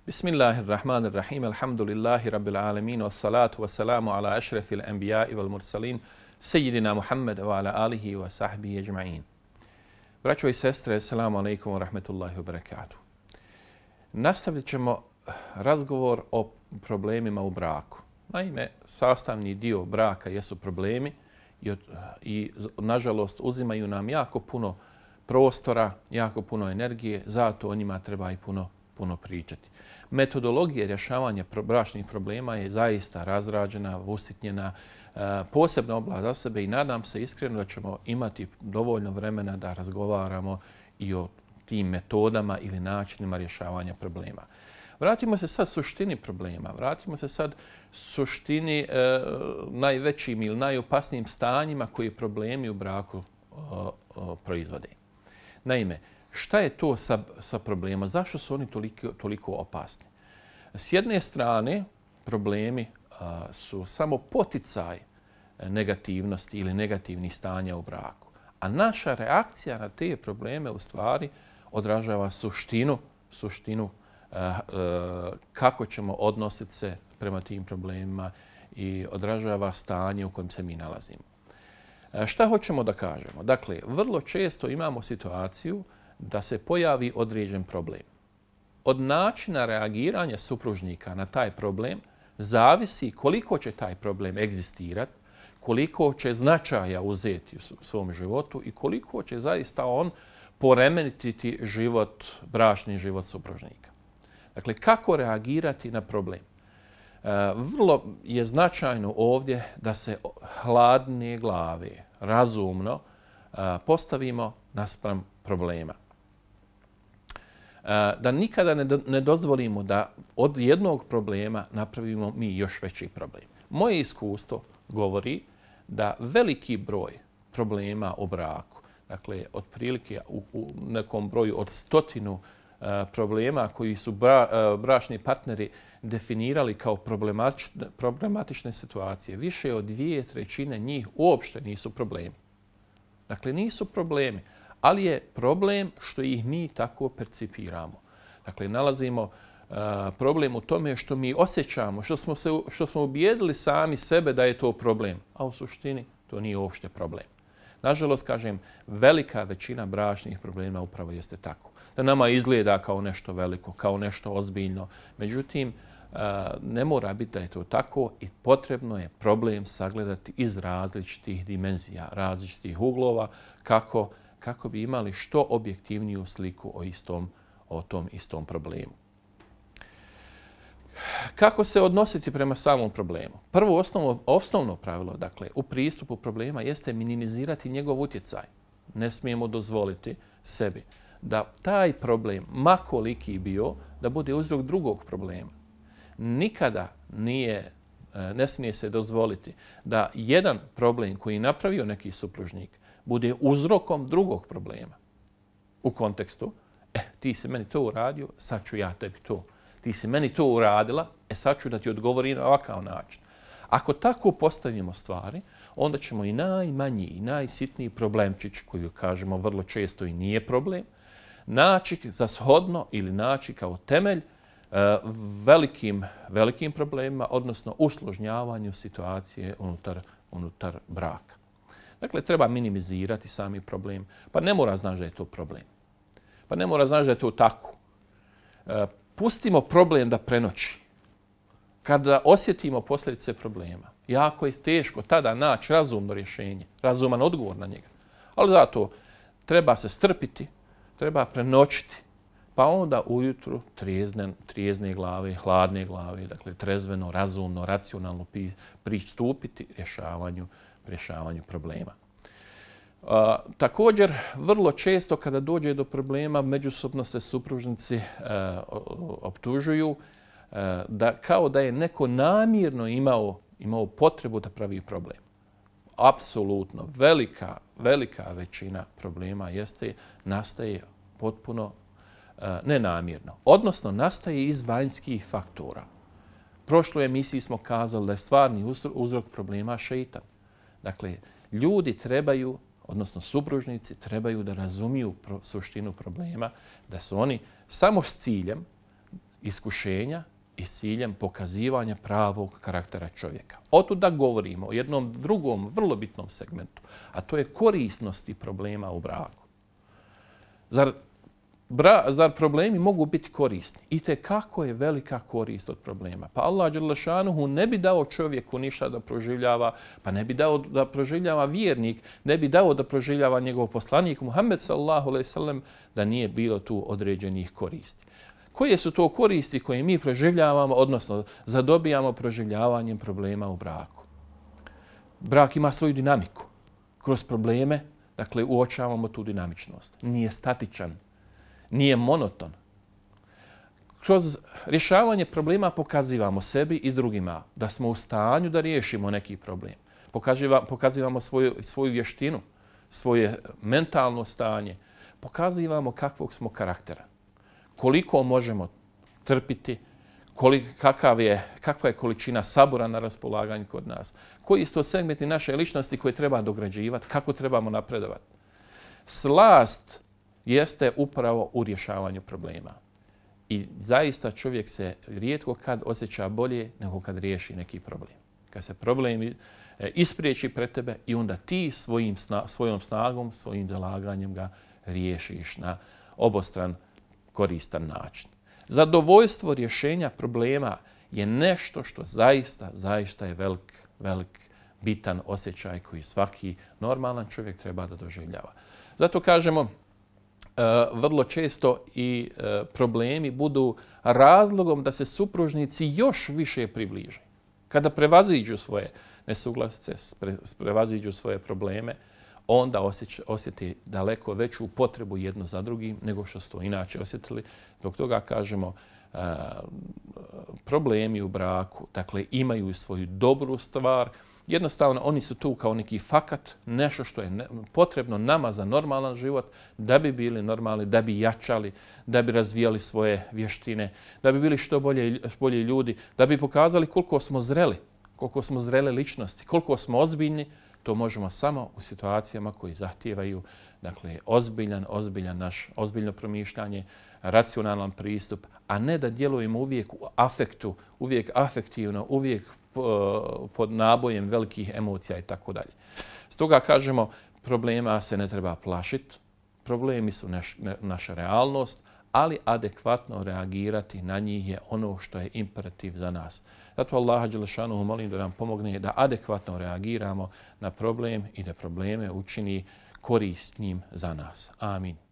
Bismillahirrahmanirrahim. Alhamdulillahi rabbil alamin. Wassalatu wassalamu ala ašrafil anbiya'i wal mursalin. Sejidina Muhammad wa ala alihi wa sahbihi ajma'in. Braćo i sestre, assalamu alaikum wa rahmetullahi wa barakatuh. Nastavit ćemo razgovor o problemima u braku. Naime, sastavni dio braka jesu problemi i nažalost uzimaju nam jako puno prostora, jako puno energije, zato o njima treba i puno pričati. Metodologija rješavanja bračnih problema je zaista razrađena, usitnjena, posebna oblast za sebe i nadam se iskreno da ćemo imati dovoljno vremena da razgovaramo i o tim metodama ili načinima rješavanja problema. Vratimo se sad suštini problema, vratimo se sad suštini najvećim ili najopasnijim stanjima koji problemi u braku proizvode. Naime, šta je to sa problema? Zašto su oni toliko opasni? S jedne strane, problemi su samo poticaj negativnosti ili negativnih stanja u braku. A naša reakcija na te probleme u stvari odražava suštinu kako ćemo odnositi se prema tim problemima i odražava stanje u kojem se mi nalazimo. Šta hoćemo da kažemo? Dakle, vrlo često imamo situaciju da se pojavi određen problem. Od načina reagiranja supružnika na taj problem zavisi koliko će taj problem egzistirati, koliko će značaja uzeti u svom životu i koliko će zaista on poremetiti bračni život supružnika. Dakle, kako reagirati na problem? Vrlo je značajno ovdje da se hladne glave, razumno postavimo naspram problema. Da nikada ne dozvolimo da od jednog problema napravimo mi još veći problem. Moje iskustvo govori da veliki broj problema u braku, dakle otprilike u nekom broju od 100 problema koji su bračni partneri definirali kao problematične situacije, više od 2/3 njih uopšte nisu problemi. Dakle, nisu problemi, ali je problem što ih mi tako percipiramo. Dakle, nalazimo problem u tome što mi osjećamo, što smo ubijedili sami sebe da je to problem, a u suštini to nije uopšte problem. Nažalost, kažem, velika većina bračnih problema upravo jeste tako. Da nama izgleda kao nešto veliko, kao nešto ozbiljno. Međutim, ne mora biti da je to tako i potrebno je problem sagledati iz različitih dimenzija, različitih uglova, kako bi imali što objektivniju sliku o tom istom problemu. Kako se odnositi prema samom problemu? Prvo osnovno pravilo, dakle, u pristupu problema jeste minimizirati njegov utjecaj. Ne smijemo dozvoliti sebi da taj problem, ma koliki bio, da bude uzrok drugog problema. Nikada ne smije se dozvoliti da jedan problem koji je napravio neki supružnik bude uzrokom drugog problema. U kontekstu, ti si meni to uradio, sad ću ja tebi to. Ti si meni to uradila, sad ću da ti odgovorim na ovakav način. Ako tako postavimo stvari, onda ćemo i najmanji i najsitniji problemčić, koji kažemo vrlo često i nije problem, naći za shodno ili naći kao temelj velikim problemima, odnosno usložnjavanju situacije unutar braka. Dakle, treba minimizirati sami problem. Pa ne mora znaći da je to problem. Pa ne mora znaći da je to tako. Pustimo problem da prenoći. Kada osjetimo posljedice problema, jako je teško tada naći razumno rješenje, razuman odgovor na njega. Ali zato treba se strpiti, treba prenoćiti, pa onda ujutru trijezne glave, hladne glave, dakle trezveno, razumno, racionalno pristupiti rješavanju problema. Također, vrlo često kada dođe do problema, međusobno se supružnici optužuju kao da je neko namjerno imao potrebu da pravi problem. Apsolutno, velika većina problema nastaje potpuno nenamjerno. Odnosno, nastaje iz vanjskih faktora. Prošloj emisiji smo kazali da je stvarni uzrok problema šeitan. Dakle, ljudi trebaju, odnosno supružnici trebaju da razumiju suštinu problema, da su oni samo s ciljem iskušenja i s ciljem pokazivanja pravog karaktera čovjeka. Otud da govorimo o jednom drugom, vrlo bitnom segmentu, a to je korisnosti problema u braku. Zar problemi mogu biti korisni? I kako je velika korist od problema. Pa Allah dželle šanuhu ne bi dao čovjeku ništa da proživljava, pa ne bi dao da proživljava vjernik, ne bi dao da proživljava njegov poslanik Muhammed sallallahu alejhi ve sellem da nije bilo tu određenih koristi. Koje su to koristi koje mi proživljavamo, odnosno zadobijamo proživljavanjem problema u braku? Brak ima svoju dinamiku. Kroz probleme, dakle, uočavamo tu dinamičnost. Nije statičan, nije monoton. Kroz rješavanje problema pokazivamo sebi i drugima da smo u stanju da riješimo neki problem. Pokazivamo svoju vještinu, svoje mentalno stanje. Pokazivamo kakvog smo karaktera. Koliko možemo trpiti, kakva je količina sabora na raspolaganju kod nas. Koji su to segmenti naše ličnosti koje treba dograđivati, kako trebamo napredovati. Slast jeste upravo u rješavanju problema. I zaista čovjek se rijetko kad osjeća bolje nego kad riješi neki problem. Kad se problem ispriječi pred tebe i onda ti svojom snagom, svojim zalaganjem ga riješiš na obostran koristan način. Zadovoljstvo rješenja problema je nešto što zaista je velik, bitan osjećaj koji svaki normalan čovjek treba da doživljava. Zato kažemo, vrlo često i problemi budu razlogom da se supružnici još više približe. Kada prevaziđu svoje nesuglasice, prevaziđu svoje probleme, onda osjeti daleko veću potrebu jedno za drugim nego što su to inače osjetili. Zbog toga kažemo, problemi u braku, dakle, imaju svoju dobru stvar. Jednostavno, oni su tu kao neki fakat, nešto što je potrebno nama za normalan život, da bi bili normalni, da bi jačali, da bi razvijali svoje vještine, da bi bili što bolji ljudi, da bi pokazali koliko smo zrele ličnosti, koliko smo ozbiljni. To možemo samo u situacijama koji zahtijevaju, dakle, ozbiljno promišljanje, racionalan pristup, a ne da djelujemo uvijek u afektu, uvijek afektivno, uvijek pod nabojem velikih emocija i tako dalje. Stoga kažemo, problema se ne treba plašiti, problemi su naša realnost, ali adekvatno reagirati na njih je ono što je imperativ za nas. Zato Allaha dželle šanuhu molim da nam pomogne da adekvatno reagiramo na problem i da probleme učini korisnim za nas. Amin.